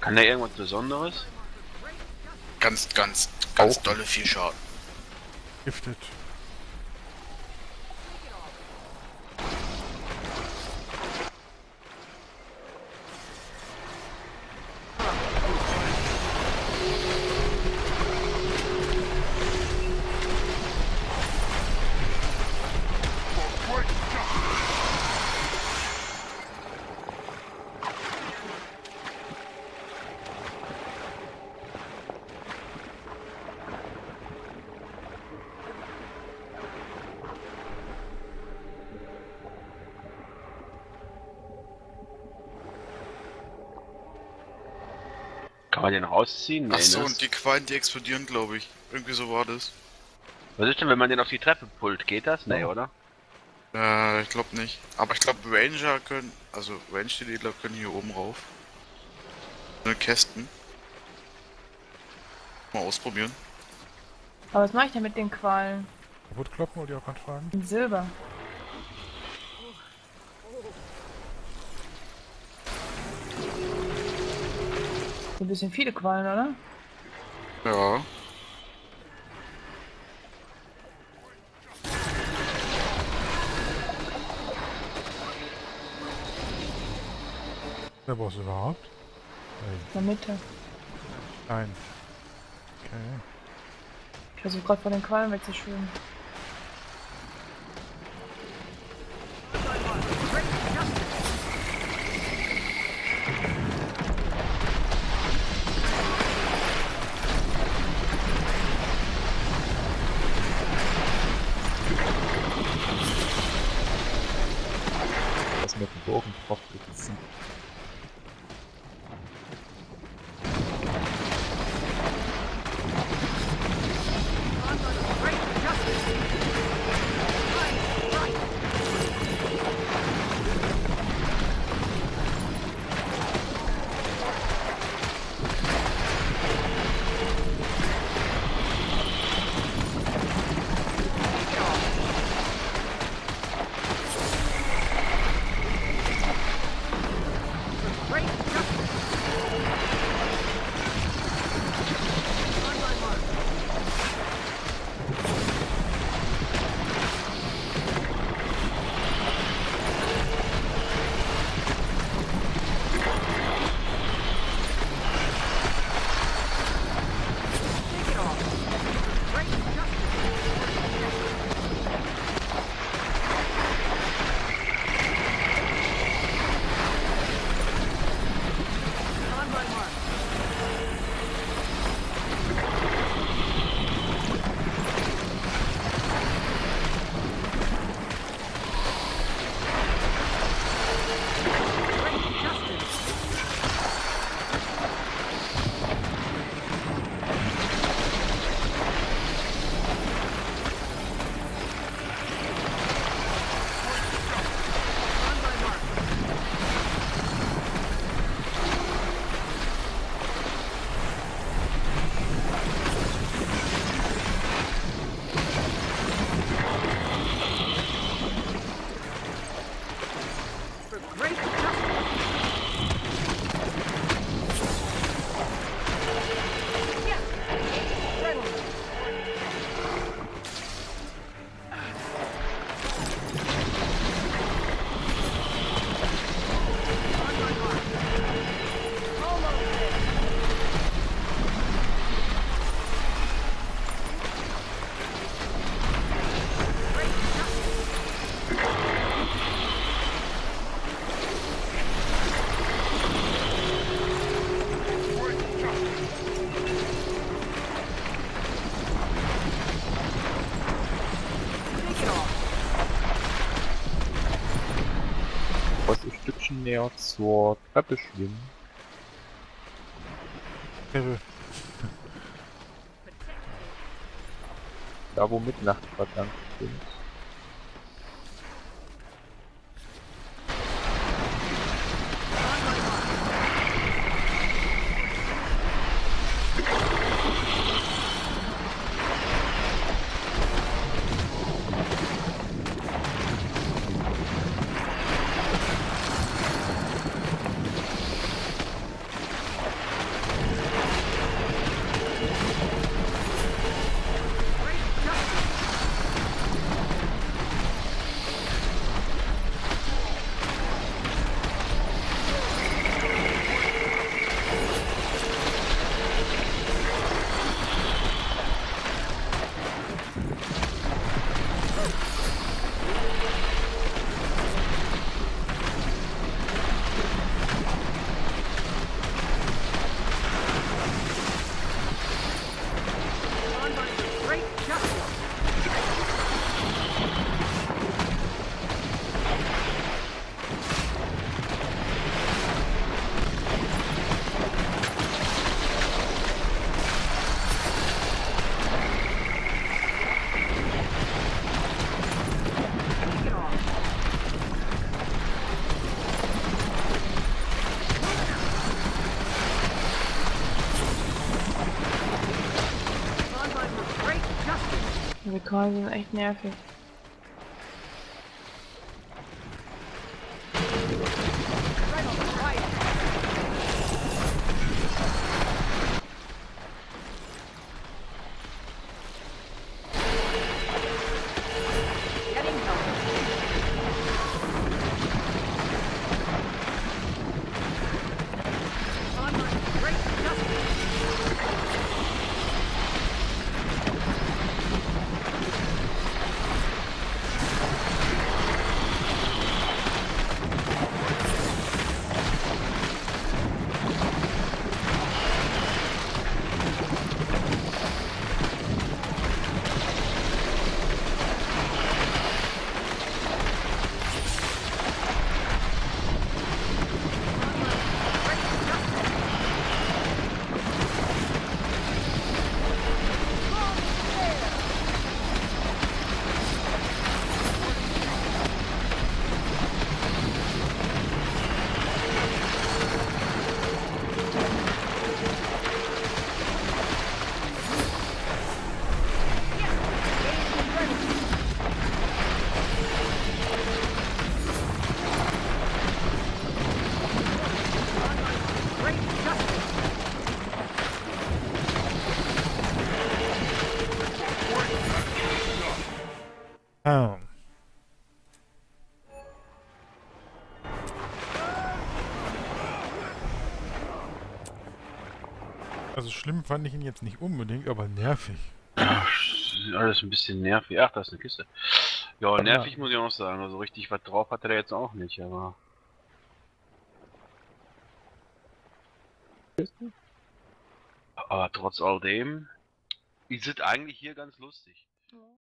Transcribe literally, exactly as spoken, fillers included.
Kann der irgendwas Besonderes? Ganz, ganz, ganz Auch. dolle viel Schaden. Giftet. Kann man den rausziehen? Nee, Ach so, ne? und die Quallen, die explodieren, glaube ich. Irgendwie so war das. Was ist denn, wenn man den auf die Treppe pullt? Geht das? Nee, Oh. oder? Äh, ich glaube nicht. Aber ich glaube, Ranger können, also Range-Dealer können hier oben rauf. So eine Kästen. Mal ausprobieren. Aber was mache ich denn mit den Qualen? Kaputt kloppen oder die auch gerade fragen? In Silber. So ein bisschen viele Qualen, oder? Ja. Der Boss überhaupt? In der Mitte. Nein. Okay. Ich versuche gerade von den Qualen wegzuschwimmen. Das mit dem Bogen drauf zieht. Was ein Stückchen näher zur Treppe schwimmen. Hilfe. Da wo Mitternacht verdammt sind. Die Quallen sind echt nervig. Ah. Also schlimm fand ich ihn jetzt nicht unbedingt, aber nervig. Ach, alles ein bisschen nervig. Ach, da ist eine Kiste. Ja, nervig Ja. muss ich auch sagen. Also richtig was drauf hat er jetzt auch nicht, aber... Aber trotz all dem ist es eigentlich hier ganz lustig.